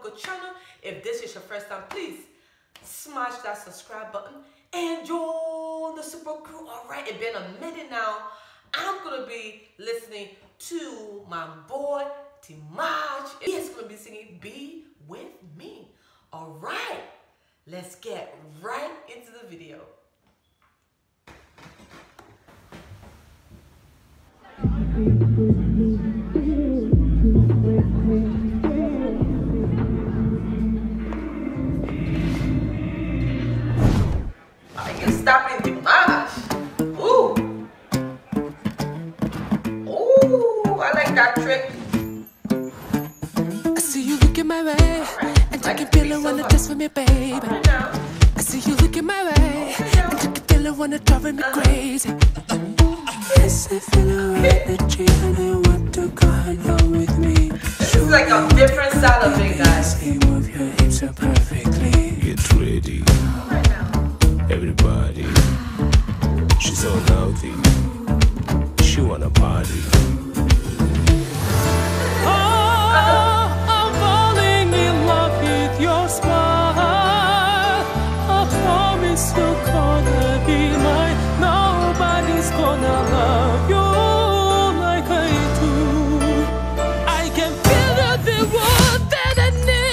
Good channel. If this is your first time, please smash that subscribe button and join the super crew. Alright, it's been a minute now. I'm gonna be listening to my boy Dimash. He's gonna be singing Be With Me. Alright, let's get right into the video. Are you stopping Dimash? Ooh. Ooh, I like that trick. I see you looking my way, and I can feel it when it just for me, baby. I see you looking my way, and I can feel it when it driving me crazy. Yes, I feel alright that you and I want to go along with me. This is like a different style of thing, guys. You move your hips so perfectly. Get ready, everybody. She's so healthy. She wanna party. I'm falling in love with your smile. I promise you're gonna be mine. Nobody's gonna love you like I do. I can feel the one that I need.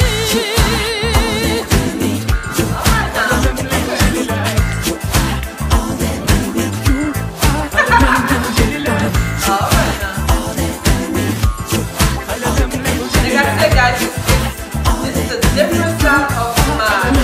Guys, this is a different style of mine.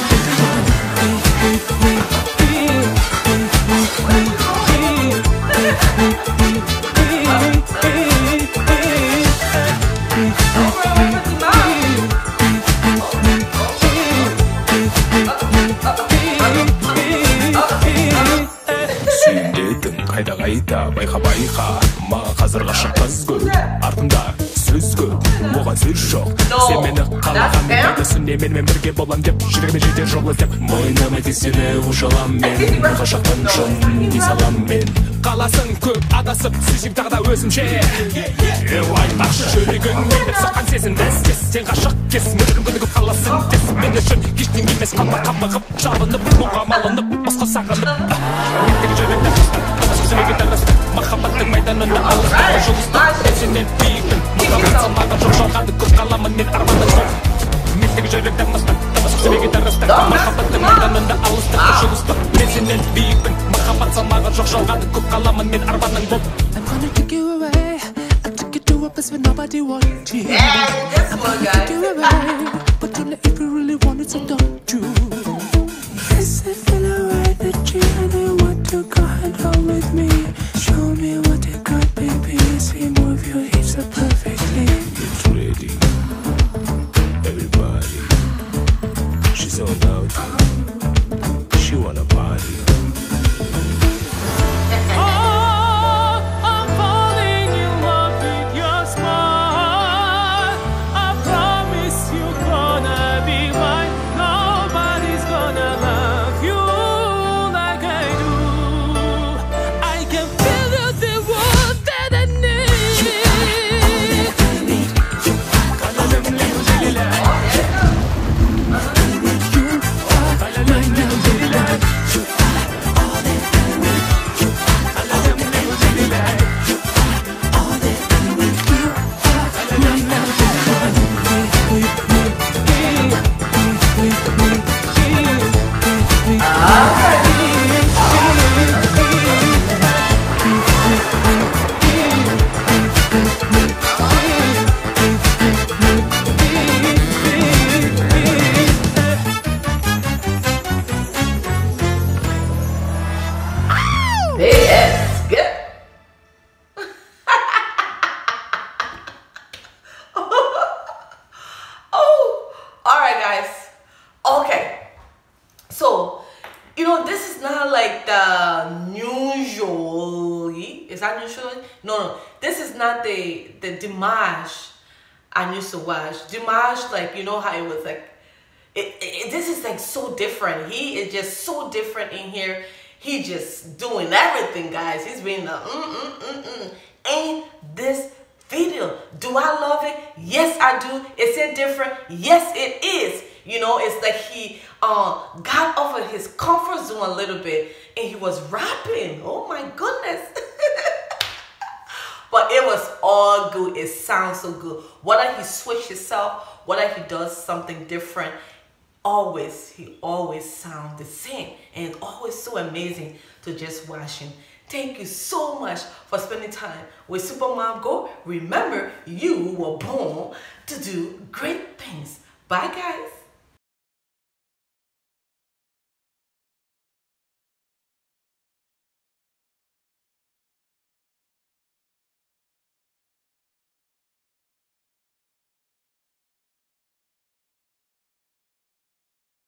Сүйдетің қайда байқа маған қазір ғашық қыз көп артымда сөз көп оған сөз жоқ сен мені қалаған пайдасыне менімен бірге болам деп жүрегіме жетер жол іздеп мойныма тек сені ұшалам мен ғашықтың жын дей салам мен қаласың көп адасып сөзім тағы да өзімше айтпақшы жүрегің мені соққан сезімді іздес сен ғашық кез мөлдірім күні көп қаласың тез мен үшін ештеңе емес қамығып жалынып мұңға малынып басқа сағынып мендегі жүректі махаббаттың майданында алыстағы жұлдызда мен сенен биікпін махаббат салмаған жоқ жалғады көп қаламын мен арманым жоқ мендегі жүректі махаббаттың майданында алыстағы жұлдызда мен сенен биікпін махаббат салмаған жоқ жалғады көп қаламын мен арманым жоқ I'm gonna take you away. I took you to a place where nobody wanted you. Yeah, this one, guys. Take you away, but only if you really want it, so don't you? Yes, I feel alright that you and I want to go along with me. Show me what you got, baby. See, move your hips so perfectly. Get ready, everybody. She's so healthy. She wanna party. I'm falling in love with your smile. I promise you're gonna be mine. Nobody's gonna love you like I do. I can feel the one that I need. Yes, good. Oh, all right, guys. Okay, so this is not like the usually. Is that usually? No. This is not the Dimash I used to watch. Dimash, like how it was like. This is like so different. He is just so different in here. He just doing everything, guys. He's being the Ain't this video. Do I love it? Yes, I do. Is it different? Yes, it is. You know, it's like he got out of his comfort zone a little bit and he was rapping. Oh my goodness. But it was all good. It sounds so good. Whether he switched himself, whether he does something different, he always sounds the same. And it's always so amazing to just watch him. Thank you so much for spending time with Supermom Go. Remember, you were born to do great things. Bye, guys.